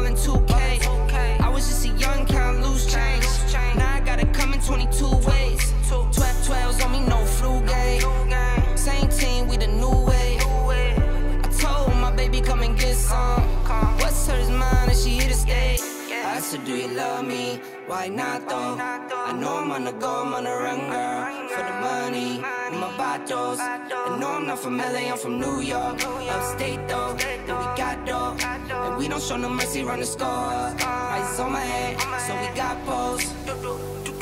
ballin' 2K. I was just a young count loose change. Now I gotta come in 22 ways. 12s on me, no flu game. Same team, we the new way. I told my baby come and get some. What's hers mine and she here to stay. I said, do you love me? Why not though? I know I'm on the go, I'm on the run, girl. For the money, with my vatos. I know I'm not from LA, I'm from New York. Upstate though, and we got dough. And we don't show no mercy, run the score. Eyes on my head, so we got pose.